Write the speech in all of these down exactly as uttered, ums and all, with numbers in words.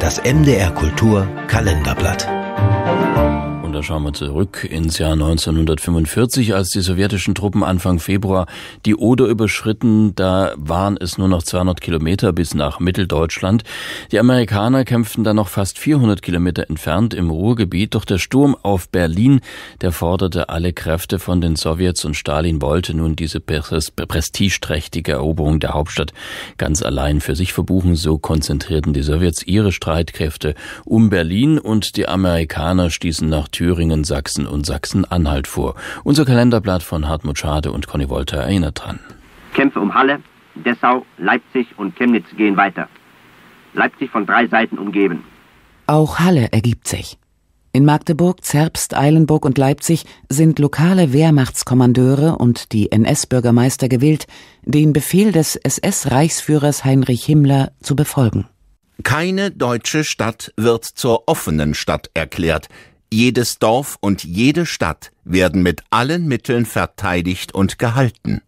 Das M D R Kultur Kalenderblatt. Und da schauen wir zurück ins Jahr neunzehnhundertfünfundvierzig, als die sowjetischen Truppen Anfang Februar die Oder überschritten. Da waren es nur noch zweihundert Kilometer bis nach Mitteldeutschland. Die Amerikaner kämpften dann noch fast vierhundert Kilometer entfernt im Ruhrgebiet. Doch der Sturm auf Berlin, der forderte alle Kräfte von den Sowjets, und Stalin wollte nun diese prestigeträchtige Eroberung der Hauptstadt ganz allein für sich verbuchen. So konzentrierten die Sowjets ihre Streitkräfte um Berlin, und die Amerikaner stießen nach Thüringen, Sachsen und Sachsen-Anhalt vor. Unser Kalenderblatt von Hartmut Schade und Conny Wolter erinnert dran. Kämpfe um Halle, Dessau, Leipzig und Chemnitz gehen weiter. Leipzig von drei Seiten umgeben. Auch Halle ergibt sich. In Magdeburg, Zerbst, Eilenburg und Leipzig sind lokale Wehrmachtskommandeure und die N S-Bürgermeister gewillt, den Befehl des S S-Reichsführers Heinrich Himmler zu befolgen. Keine deutsche Stadt wird zur offenen Stadt erklärt. Jedes Dorf und jede Stadt werden mit allen Mitteln verteidigt und gehalten.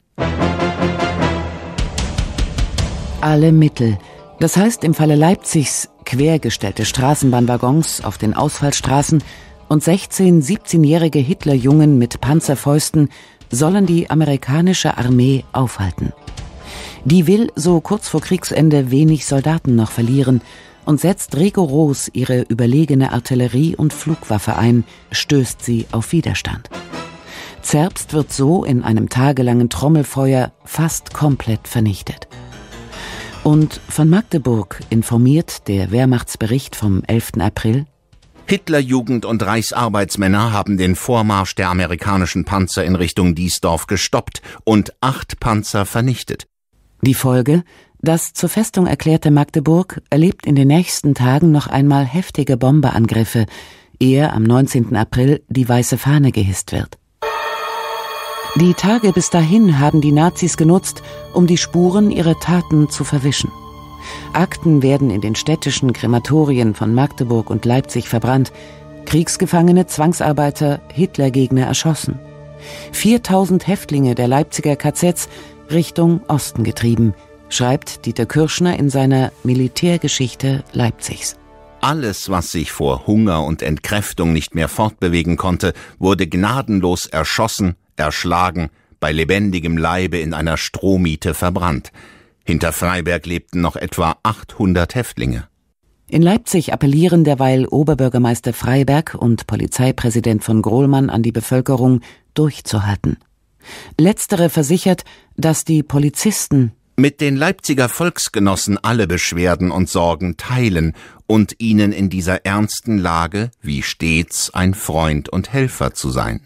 Alle Mittel. Das heißt im Falle Leipzigs quergestellte Straßenbahnwaggons auf den Ausfallstraßen und sechzehn-, siebzehnjährige Hitlerjungen mit Panzerfäusten sollen die amerikanische Armee aufhalten. Die will so kurz vor Kriegsende wenig Soldaten noch verlieren und setzt rigoros ihre überlegene Artillerie und Flugwaffe ein, stößt sie auf Widerstand. Zerbst wird so in einem tagelangen Trommelfeuer fast komplett vernichtet. Und von Magdeburg informiert der Wehrmachtsbericht vom elften April: Hitlerjugend und Reichsarbeitsmänner haben den Vormarsch der amerikanischen Panzer in Richtung Diesdorf gestoppt und acht Panzer vernichtet. Die Folge: Das zur Festung erklärte Magdeburg erlebt in den nächsten Tagen noch einmal heftige Bomberangriffe, ehe am neunzehnten April die weiße Fahne gehisst wird. Die Tage bis dahin haben die Nazis genutzt, um die Spuren ihrer Taten zu verwischen. Akten werden in den städtischen Krematorien von Magdeburg und Leipzig verbrannt, Kriegsgefangene, Zwangsarbeiter, Hitlergegner erschossen. viertausend Häftlinge der Leipziger K Zs Richtung Osten getrieben, schreibt Dieter Kürschner in seiner Militärgeschichte Leipzigs. Alles, was sich vor Hunger und Entkräftung nicht mehr fortbewegen konnte, wurde gnadenlos erschossen, erschlagen, bei lebendigem Leibe in einer Strohmiete verbrannt. Hinter Freiberg lebten noch etwa achthundert Häftlinge. In Leipzig appellieren derweil Oberbürgermeister Freiberg und Polizeipräsident von Grohlmann an die Bevölkerung, durchzuhalten. Letztere versichert, dass die Polizisten mit den Leipziger Volksgenossen alle Beschwerden und Sorgen teilen und ihnen in dieser ernsten Lage wie stets ein Freund und Helfer zu sein.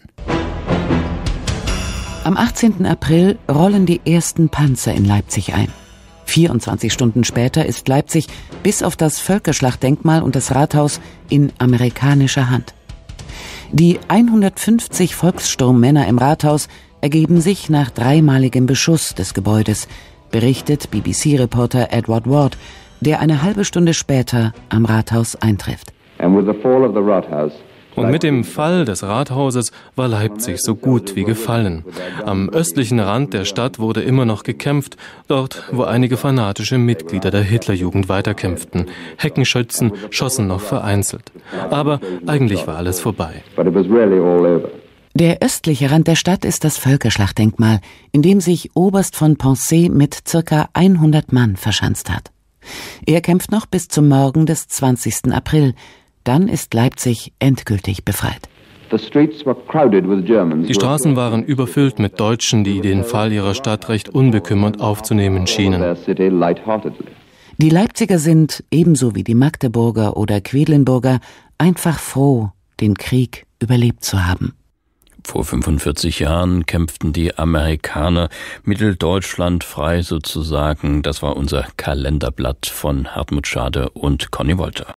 Am achtzehnten April rollen die ersten Panzer in Leipzig ein. vierundzwanzig Stunden später ist Leipzig bis auf das Völkerschlachtdenkmal und das Rathaus in amerikanischer Hand. Die hundertfünfzig Volkssturmmänner im Rathaus ergeben sich nach dreimaligem Beschuss des Gebäudes, berichtet B B C-Reporter Edward Ward, der eine halbe Stunde später am Rathaus eintrifft. Und mit dem Fall des Rathauses war Leipzig so gut wie gefallen. Am östlichen Rand der Stadt wurde immer noch gekämpft, dort, wo einige fanatische Mitglieder der Hitlerjugend weiterkämpften. Heckenschützen schossen noch vereinzelt. Aber eigentlich war alles vorbei. Der östliche Rand der Stadt ist das Völkerschlachtdenkmal, in dem sich Oberst von Poncet mit circa hundert Mann verschanzt hat. Er kämpft noch bis zum Morgen des zwanzigsten April. Dann ist Leipzig endgültig befreit. Die Straßen waren überfüllt mit Deutschen, die den Fall ihrer Stadt recht unbekümmert aufzunehmen schienen. Die Leipziger sind, ebenso wie die Magdeburger oder Quedlinburger, einfach froh, den Krieg überlebt zu haben. Vor fünfundvierzig Jahren kämpften die Amerikaner Mitteldeutschland frei sozusagen. Das war unser Kalenderblatt von Hartmut Schade und Conny Wolter.